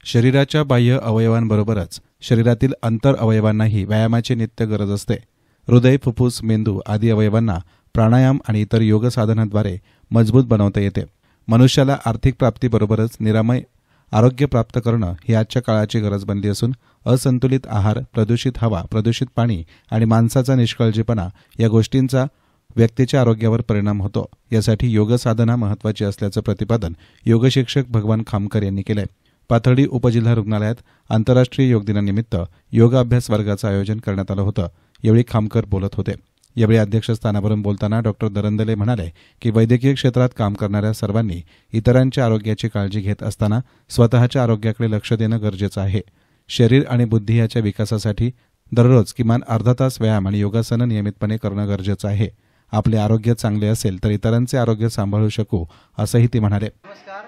शरीराच्या बाह्य अवयवांबरोबरच शरीरातील अंतर अवयवांनाही व्यायामाची नित्य गरज असते. हृदय, फुफ्फुस, मेंदू आदी अवयवांना प्राणायाम आणि इतर योग साधनांद्वारे मजबूत बनवता येते. मनुष्याला आर्थिक प्राप्तीबरोबरच निरामय आरोग्य प्राप्त करणं ही आजच्या काळाची गरज बनली असून असंतुलित आहार, प्रदूषित हवा, प्रदूषित पाणी आणि माणसाचा निष्काळजीपणा या गोष्टींचा व्यक्तीच्या आरोग्यावर परिणाम होतो. यासाठी योग साधना महत्त्वाची असल्याचं प्रतिपादन योगशिक्षक भगवान खामकर यांनी केलंय. पाथर्डी उपजिल्हा रुग्णालयात आंतरराष्ट्रीय योग दिनानिमित्त योग अभ्यास वर्गाचं आयोजन करण्यात आलं होतं. यावेळी खामकर बोलत होते. यावेळी अध्यक्षस्थानावरून बोलताना डॉक्टर दरंदले म्हणाले की वैद्यकीय क्षेत्रात काम करणाऱ्या सर्वांनी इतरांच्या आरोग्याची काळजी घेत असताना स्वतःच्या आरोग्याकडे लक्ष देणं गरजेचं आहे. शरीर आणि बुद्धी याच्या विकासासाठी दररोज किमान अर्धा तास व्यायाम आणि योगासनं नियमितपणे करणं गरजेचं आहे. आपले आरोग्य चांगले असेल तर इतरांचे आरोग्य सांभाळू शकू, असंही ते म्हणाले. नमस्कार.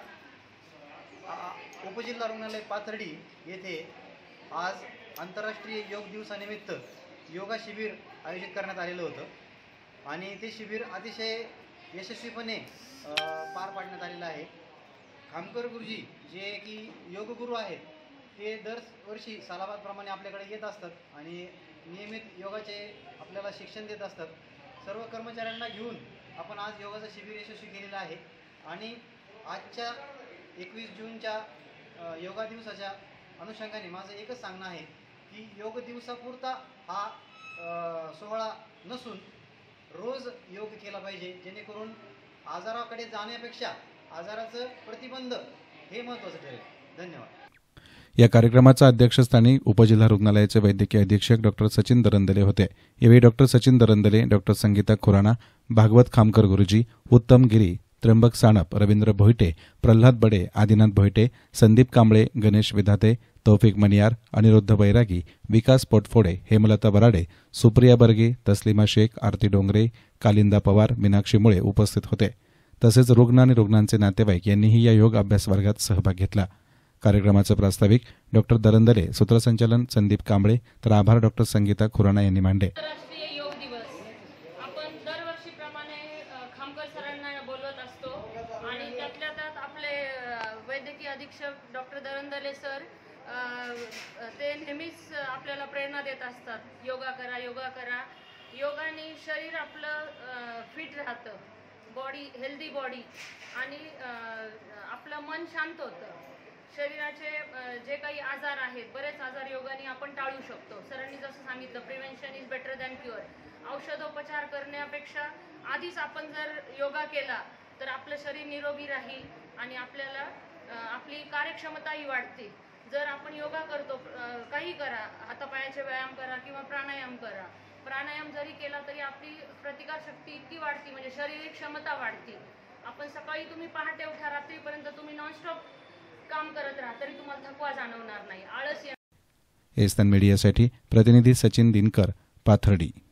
उपजिल्हा रुग्णालय पाथर्डी येथे आज आंतरराष्ट्रीय योग दिवसानिमित्त योगा शिबिर आयोजित करण्यात आलेलं होतं आणि ते शिबिर अतिशय यशस्वीपणे पार पाडण्यात आलेलं आहे. खामकर गुरुजी जे की योगगुरू आहेत ते दरवर्षी सालाबादप्रमाणे आपल्याकडे येत असतात आणि नियमित योगाचे आपल्याला शिक्षण देत असतात. सर्व कर्मचाऱ्यांना घेऊन आपण आज योगाचं शिबिर यशस्वी केलेलं आहे आणि आजच्या 21 जूनच्या योगा दिवसाच्या अनुषंगाने माझं एकच सांगणं आहे की योग दिवसापुरता हा सोहळा नसून रोज योग केला पाहिजे, जेणेकरून आजाराकडे जाण्यापेक्षा आजाराचं प्रतिबंध हे महत्त्वाचं ठरेल. धन्यवाद. या कार्यक्रमाच्या अध्यक्षस्थानी उपजिल्हा रुग्णालयाचे वैद्यकीय अधीक्षक डॉक्टर सचिन दरंदले होते. यावेळी डॉक्टर सचिन दरंदले, डॉक्टर संगीता खुराना, भागवत खामकर गुरुजी, उत्तम गिरी, त्र्यंबक सानप, रवींद्र भोईटे, प्रल्हाद बडे, आदिनाथ भोईटे, संदीप कांबळे, गणेश विधाते, तौफिक मनियार, अनिरुद्ध बैरागी, विकास पोटफोडे, हेमलता बराडे, सुप्रिया बर्गे, तस्लिमा शेख, आरती डोंगरे, कालिंदा पवार, मीनाक्षी मुळे उपस्थित होते. तसेच रुग्ण आणि रुग्णांचे नातेवाईक यांनीही या योग अभ्यास वर्गात सहभाग घेतला. कार्यक्रमाचे प्रास्ताविक डॉक्टर दरंदले, सूत्रसंचालन संदीप कांबळे, तर आभार डॉक्टर संगीता खुराना यांनी मांडले. वैद्यकीय अधीक्षक डॉक्टर दरंदले सर ते नेहमीच आपल्याला प्रेरणा देत असतात. योगा करा, योगा करा. योगाने शरीर आपलं फिट राहतं, बॉडी हेल्दी बॉडी आणि आपलं मन शांत होतं. शरीराचे जे काही आजार आहेत, बरेच आजार योगाने आपण टाळू शकतो. सरांनी जसं सांगितलं, prevention is better than cure. औषधोपचार करण्यापेक्षा आधीच आपण जर योगा केला तर आपलं शरीर निरोगी राहील आणि आपल्याला आपली कार्यक्षमताही वाढते. जर आपण योगा करतो, काही करा, हातापायाचे व्यायाम करा किंवा प्राणायाम करा. प्राणायाम जरी केला तरी आपली प्रतिकारशक्ती इतकी वाढते, म्हणजे शारीरिक क्षमता वाढते. आपण सकाळी तुम्ही पहाटे उठा, रात्रीपर्यंत तुम्ही नॉनस्टॉप काम करत राहा तरी तुम्हाला थकवा जाणवणार नाही, आळस येणार. एस्तान मीडियासाठी प्रतिनिधी सचिन दिनकर, पाथर्डी.